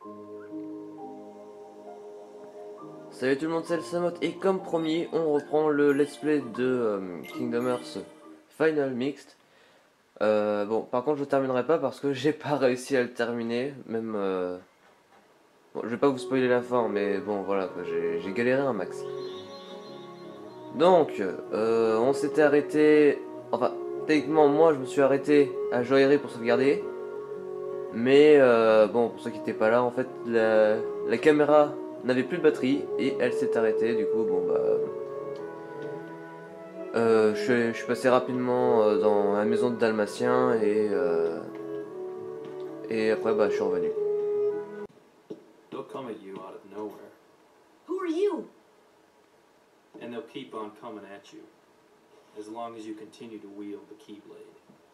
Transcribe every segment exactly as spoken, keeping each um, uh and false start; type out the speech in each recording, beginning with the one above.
Salut tout le monde, c'est Samot et comme promis, on reprend le let's play de euh, Kingdom Hearts Final Mixed. Euh, bon, par contre, je ne terminerai pas parce que j'ai pas réussi à le terminer. Même, euh... bon, je vais pas vous spoiler la fin, mais bon, voilà, j'ai galéré un max. Donc, euh, on s'était arrêté. Enfin, techniquement, moi, je me suis arrêté à Joaillerie pour sauvegarder. Mais euh, bon, pour ceux qui n'étaient pas là, en fait, la, la caméra n'avait plus de batterie et elle s'est arrêtée. Du coup, bon bah, euh, je, suis- je suis passé rapidement euh, dans la maison de Dalmatien et euh, et après bah je suis revenu. They'll come at you out of nowhere, Who are you? and they'll keep on coming at you, as long as you continue to wield the Keyblade.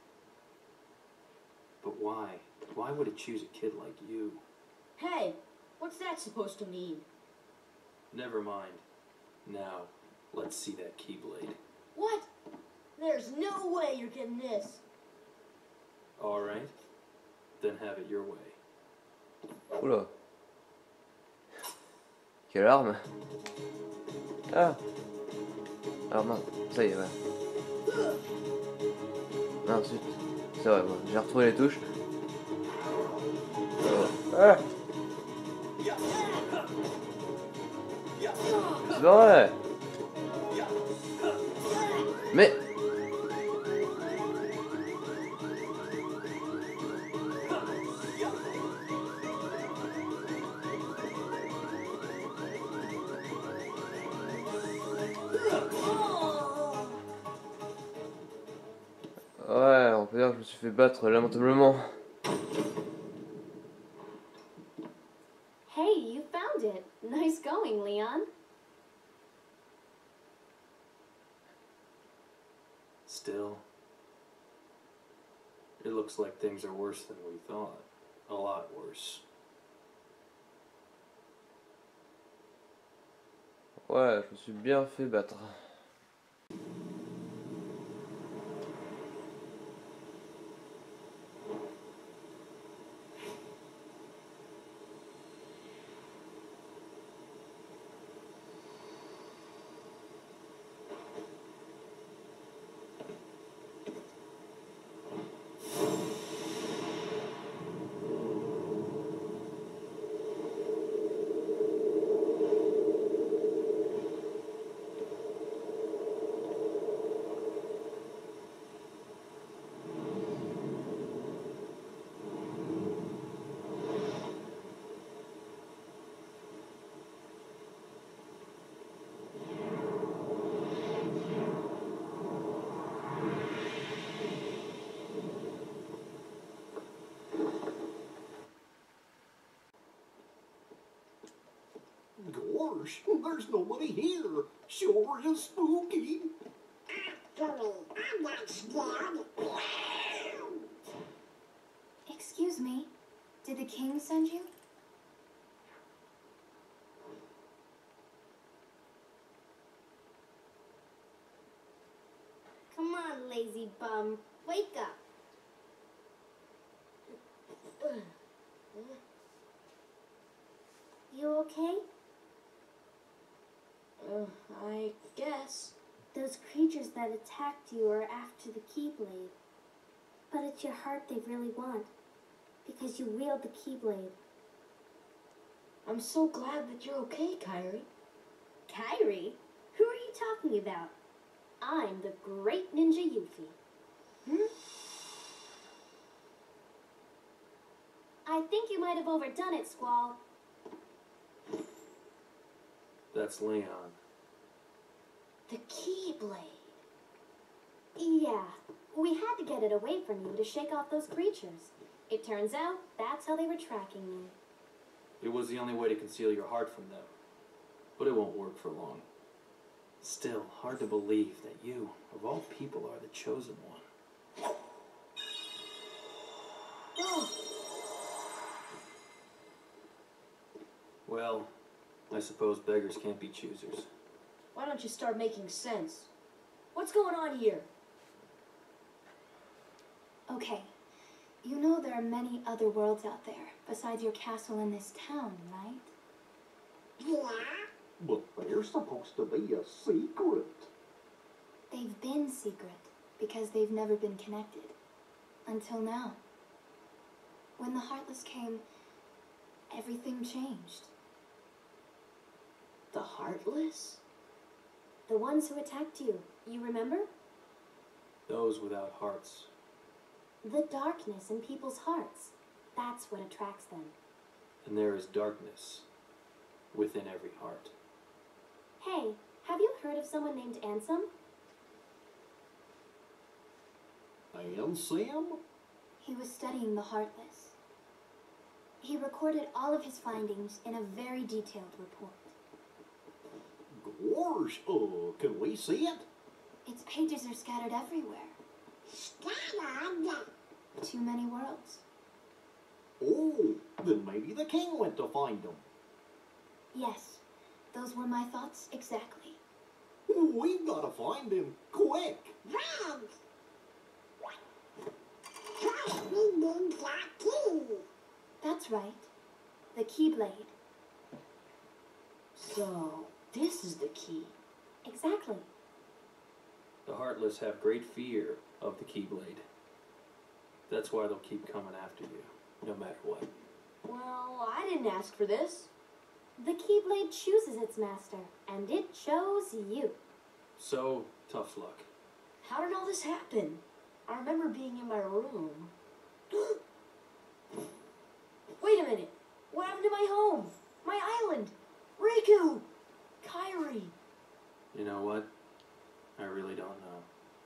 But why? Why would it choose a kid like you? Hey, what's that supposed to mean? Never mind. Now, let's see that Keyblade. What? There's no way you're getting this. Alright, then have it your way. Oula. Quelle arme? Ah. Alors mince, ça y est, ouais. Non, ensuite, c'est vrai, bon, j'ai retrouvé les touches. Ah. C'est pas vrai. Mais ouais, on peut dire que je me suis fait battre lamentablement. Hey, you found it. Nice going, Leon. Still, it looks like things are worse than we thought. A lot worse. Ouais, je me suis bien fait battre. Gosh, there's nobody here. Sure is spooky. Actually, I'm not scared. Excuse me. Did the king send you? Come on, lazy bum. Wake up. You okay? Uh, I guess. Those creatures that attacked you are after the Keyblade. But it's your heart they really want. Because you wield the Keyblade. I'm so glad that you're okay, Kairi. Kairi? Who are you talking about? I'm the great ninja Yuffie. Hmm? I think you might have overdone it, Squall. That's Leon. The Keyblade. Yeah, we had to get it away from you to shake off those creatures. It turns out that's how they were tracking you. It was the only way to conceal your heart from them. But it won't work for long. Still, hard to believe that you, of all people, are the chosen one. Oh. Well, I suppose beggars can't be choosers. Why don't you start making sense? What's going on here? Okay, You know there are many other worlds out there, besides your castle in this town, right? Yeah. But they're supposed to be a secret. They've been secret, because they've never been connected. Until now. When the Heartless came, everything changed. The Heartless? The ones who attacked you, you remember? Those without hearts. The darkness in people's hearts. That's what attracts them. And there is darkness within every heart. Hey, have you heard of someone named Ansem? And Sam? He was studying the Heartless. He recorded all of his findings in a very detailed report. Gosh, uh, can we see it? Its pages are scattered everywhere. Scattered? Too many worlds. Oh, then maybe the king went to find them. Yes, those were my thoughts exactly. We've got to find him, quick. Red! Try reading that key. That's right. The Keyblade. So, this is the key. Exactly. The Heartless have great fear of the Keyblade. That's why they'll keep coming after you, no matter what. Well, I didn't ask for this. The Keyblade chooses its master, and it chose you. So, tough luck. How did all this happen? I remember being in my room. Wait a minute. What happened to my home? My island? Riku! Kairi! You know what? I really don't know.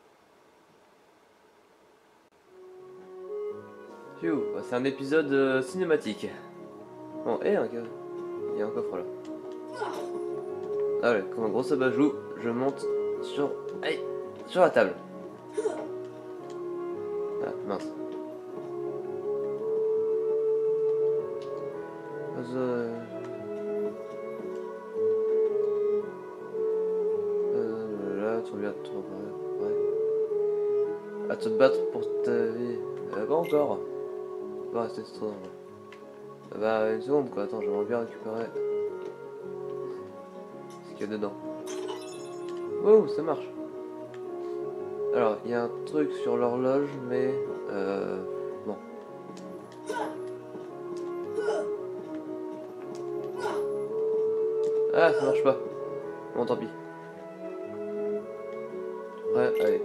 Phew, bah, c'est un épisode euh, cinématique. Bon, et un, il y a un coffre là. Allez, comme un gros sabajout, je monte sur, allez, sur la table. Ah, mince. Euh... Euh, là, tu reviens te ouais. À te battre pour ta vie. Euh, pas encore. Va rester trop dangereux. Bah, une seconde quoi, attends, j'aimerais bien récupérer ce qu'il y a dedans. Wow, ça marche. Alors, il y a un truc sur l'horloge, mais euh, bon. Ah, ça marche pas. Bon, tant pis. Ouais, allez.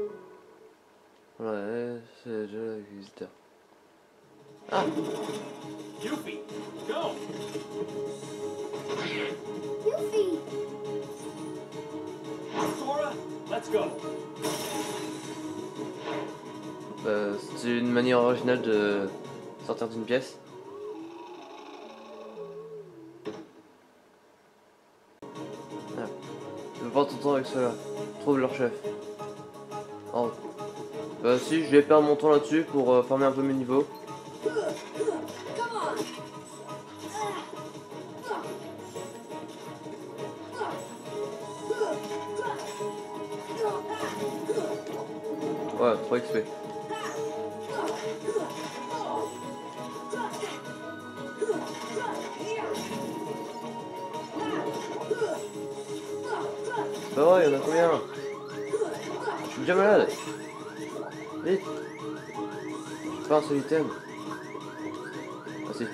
Ouais, c'est déjà le visiteur. Ah! Yuffie, go! Yuffie! Sora, let's go! Bah, c'est une manière originale de sortir d'une pièce. Ah. Ne pas ton temps avec cela. Trouve leur chef. Oh. Bah si, je vais perdre mon temps là-dessus pour euh, former un peu mes niveaux. Ouais, trois X P. C'est pas vrai, il y en a combien? Je suis déjà malade. Vite. C'est pas un seul item. Ah si.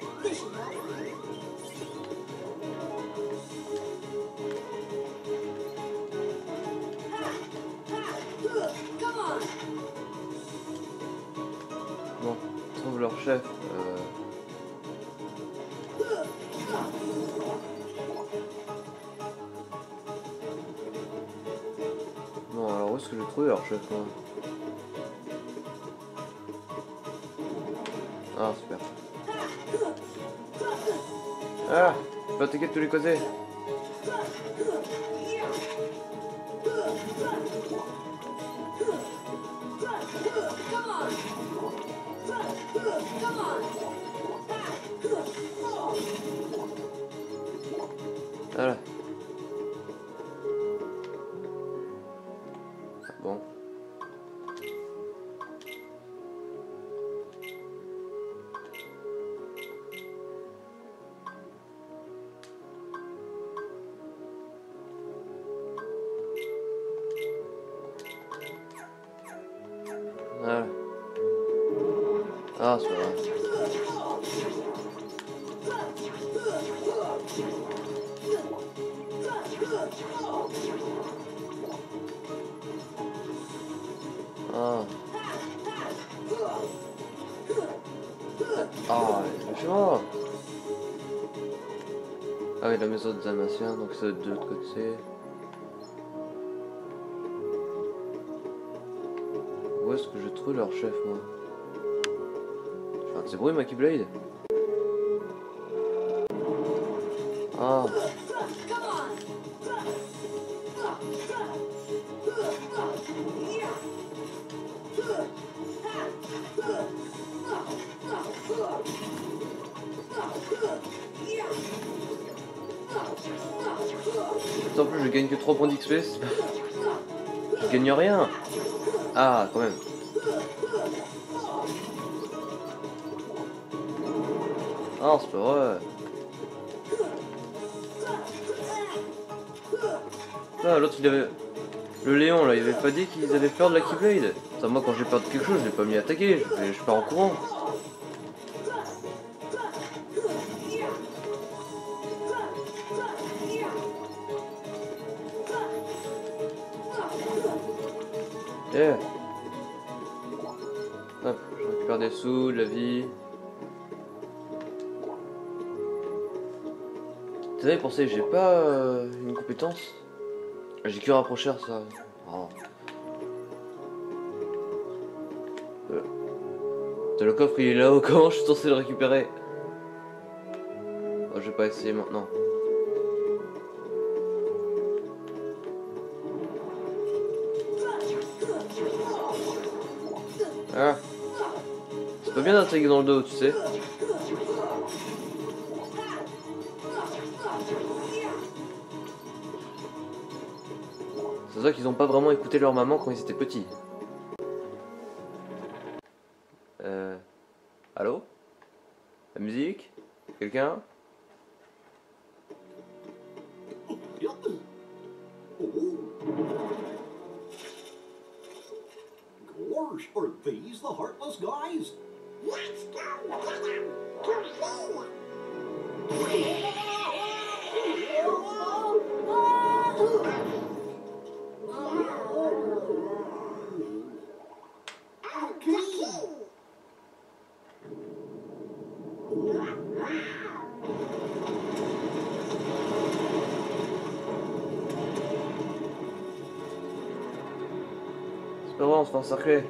Bon, on trouve leur chef. Euh... Bon, alors où est-ce que je vais trouver leur chef moi? Ah, super. Ah, je peux attaquer de tous les côtés. Voilà. Bon. Ah, c'est pas vrai. Ah. Ah, franchement. Ah oui, la maison des Dalmatiens, donc c'est de l'autre côté. Où est-ce que je trouve leur chef, moi? Enfin, c'est bruit, ma Keyblade. Ah. En plus, je gagne que trois points d'X P. Je gagne rien. Ah, quand même. Ah, c'est pas vrai. Là, l'autre, il avait... Le Léon, là, il avait pas dit qu'ils avaient peur de la Keyblade. Ça, moi, quand j'ai peur de quelque chose, je l'ai pas mis à attaquer. Je, fais... je pars en courant. Yeah. Hop, je récupère des sous, de la vie. Vous savez, pensez, j'ai pas euh, une compétence. J'ai que rapprocher ça. Oh. Euh. Le coffre il est là-haut, comment je suis censé le récupérer? Oh, je vais pas essayer maintenant. Ah. C'est pas bien d'attaquer dans le dos, tu sais. C'est ça qu'ils ont pas vraiment écouté leur maman quand ils étaient petits. Euh... Allô? La musique? Quelqu'un? Gosh, are these the Heartless guys? Let's go get them to C'est pas vrai, on se fait encercler.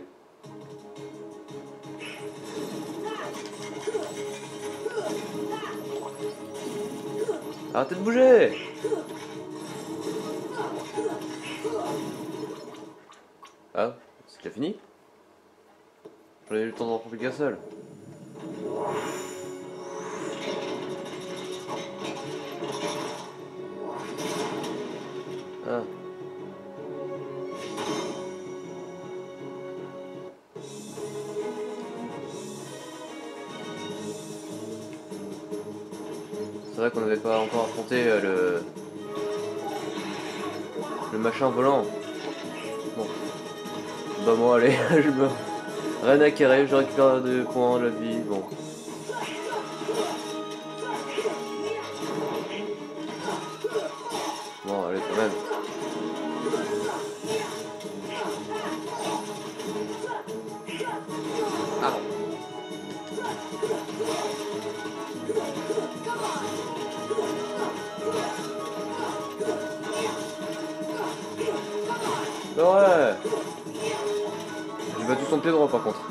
Arrêtez de bouger! Ah, c'est déjà fini? J'en ai eu le temps d'en prendre qu'un seul. Ah. C'est vrai qu'on n'avait pas encore affronté euh, le... le machin volant. Bon. Bah moi allez, je me... Rien à carrer, je récupère des points de la vie, bon. Bon allez quand même. Ah. Ouais. J'ai battu son pied droit par contre.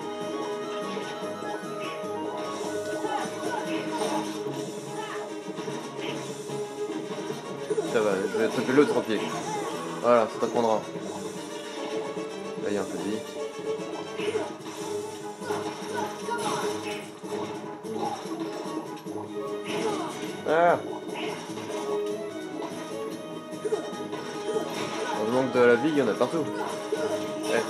Ça va, je vais taper l'autre pied. Voilà, ça t'apprendra. Là il y a un peu de vie. Ah. On manque de la vie, il y en a partout. Ouais.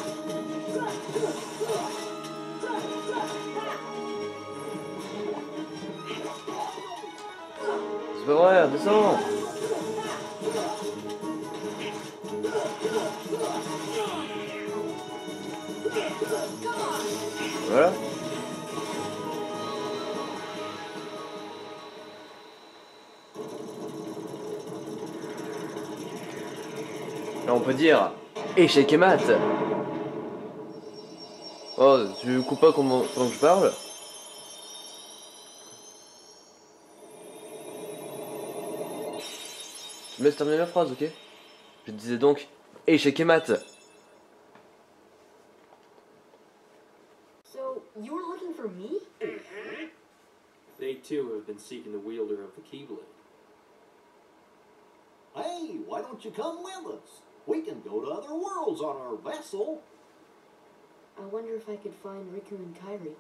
C'est pas vrai, descends. Voilà. Et on peut dire échec et mat. Oh, tu coupes pas comment, quand je parle? Je me laisse terminer la phrase, ok? Je disais donc échec et mat. So, you were looking for me? They too have been seeking the wielder of the Keyblade. Hey, why don't you come with us? We can go to other worlds on our vessel. I wonder if I could find Riku and Kairi.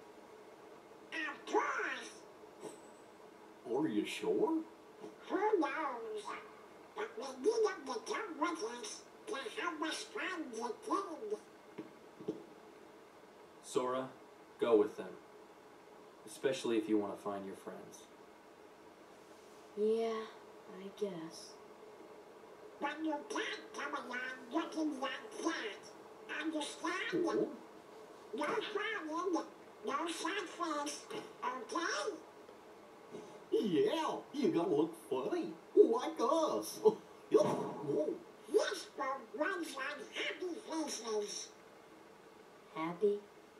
Of course. Are you sure? Who knows? But we need them to come with us to help us find the king. Sora, go with them. Especially if you want to find your friends. Yeah, I guess. But you can't come along looking like that. Understand? Oh, No frowning, no sad face, okay? yeah, you gotta look funny, like us. Whoa. Yes, but ones on happy faces. Happy?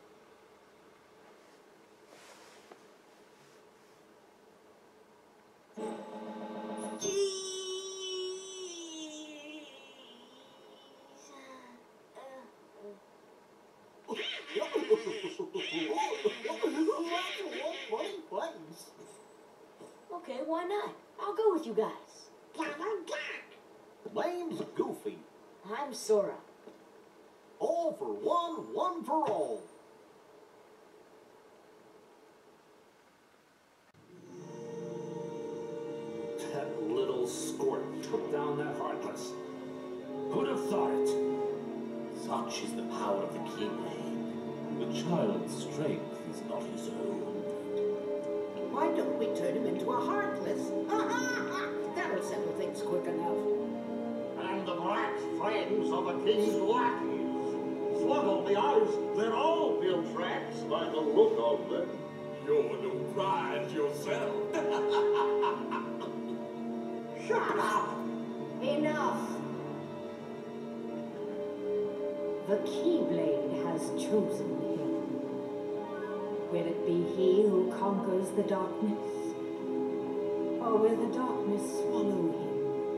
Okay, why not? I'll go with you guys. Double duck. Name's Goofy. I'm Sora. All for one, one for all. That little squirt took down that Heartless. Who'd have thought it? Such is the power of the Keyblade. The child's strength is not his own. Why don't we turn him into a Heartless? That'll settle things quick enough. And the black friends of the king's lackeys. Slug on the eyes, they're all built tracks by the look of them. You're no prize yourself. Shut up! Enough! The Keyblade has chosen him. Will it be he who conquers the darkness? Or will the darkness swallow him?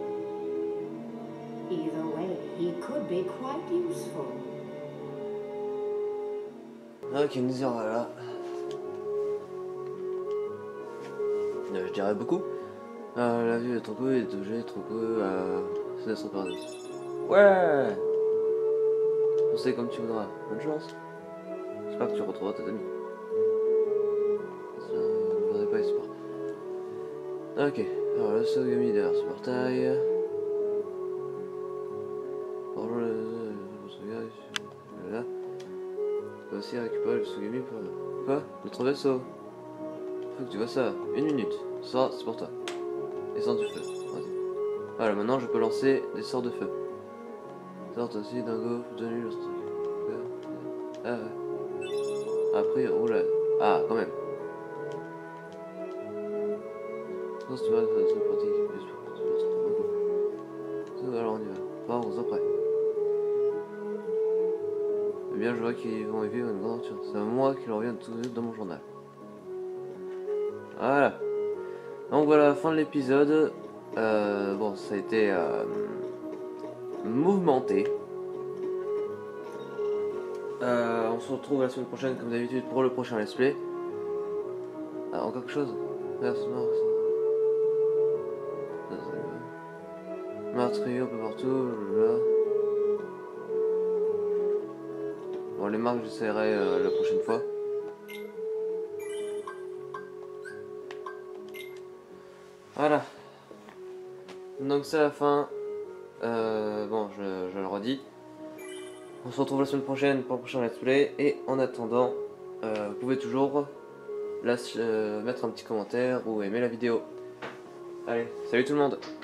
Either way, he could be quite useful. Ok, nous y voilà. Euh, je dirais beaucoup. Euh, la vue est trop cool, les objets trop cool. Euh, c'est d'être paradis. Ouais! On sait comme tu voudras. Bonne chance. J'espère que tu retrouveras tes amis. Je n'aurai pas espoir. Ok, alors le Sogami derrière ce portail. Bonjour le Sogami. Là. Tu peux aussi récupérer le Sogami pour. Quoi? Notre vaisseau. Faut que tu vois ça. Une minute. Ça, c'est pour toi. Essence du feu. Vas-y. Voilà, maintenant je peux lancer des sorts de feu. Sorte aussi dingo, de nul, ce truc. Ah ouais. Après, oula. Ah, quand même. Non, c'est pas c'est pratique. Alors on y va. Par onze après. Eh bien, je vois qu'ils vont y vivre une grande aventure. C'est à moi qui leur vient de tout dans mon journal. Voilà. Donc voilà, fin de l'épisode. Euh, bon, ça a été euh, mouvementé. Euh, on se retrouve la semaine prochaine comme d'habitude pour le prochain let's play. Ah, encore quelque chose? Merci, meurtrier un peu partout, là. Bon, les marques j'essaierai euh, la prochaine fois. Voilà. Donc c'est la fin. Euh, bon, je, je le redis. On se retrouve la semaine prochaine pour le prochain let's play. Et en attendant, euh, vous pouvez toujours là, euh, mettre un petit commentaire ou aimer la vidéo. Allez, salut tout le monde!